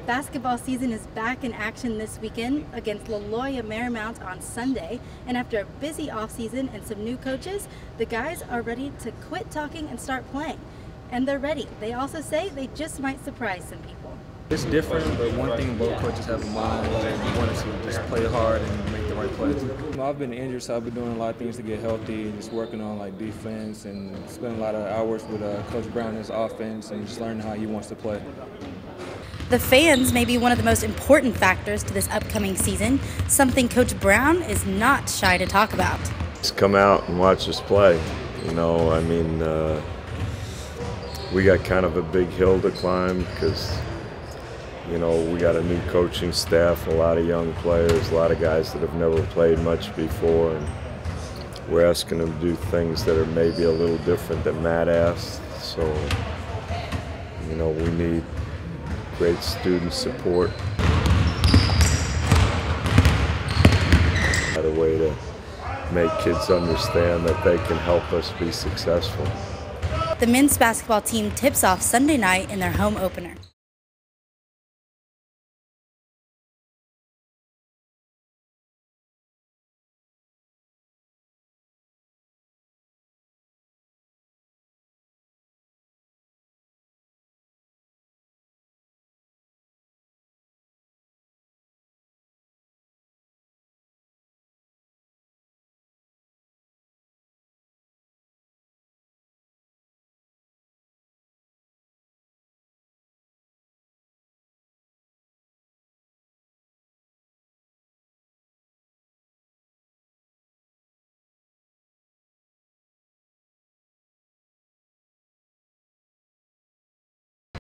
Basketball season is back in action this weekend against La Loya Marymount on Sunday, and after a busy offseason and some new coaches, the guys are ready to quit talking and start playing. And they're ready. They also say they just might surprise some people. It's different, but one thing both coaches have in mind is they want us to just play hard and make the right plays. I've been injured, so I've been doing a lot of things to get healthy and just working on like defense and spending a lot of hours with Coach Brown and his offense and just learning how he wants to play. The fans may be one of the most important factors to this upcoming season, something Coach Brown is not shy to talk about. Just come out and watch us play. You know, I mean, we got kind of a big hill to climb because, you know, we got a new coaching staff, a lot of young players, a lot of guys that have never played much before, and we're asking them to do things that are maybe a little different than Matt asked. So, you know, we need great student support. A way to make kids understand that they can help us be successful. The men's basketball team tips off Sunday night in their home opener.